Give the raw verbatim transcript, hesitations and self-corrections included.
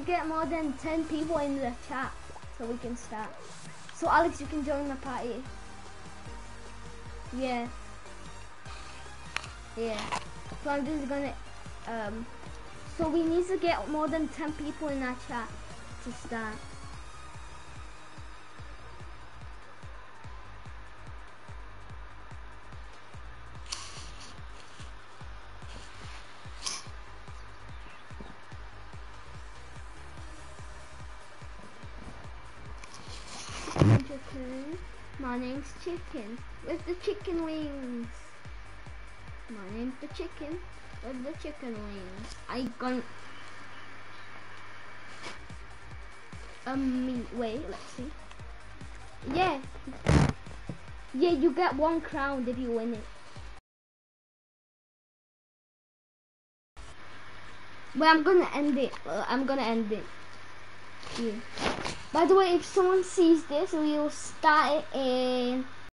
get more than ten people in the chat so we can start. So Alex, you can join the party. Yeah. Yeah. So I'm just gonna um so we need to get more than ten people in our chat to start. Chicken. My name's Chicken with the chicken wings. My name's the Chicken with the chicken wings. I gonna um me wait, let's see. Yeah. Yeah, you get one crown if you win it. But I'm gonna end it. Uh, I'm gonna end it. Yeah. By the way, if someone sees this, we will start it in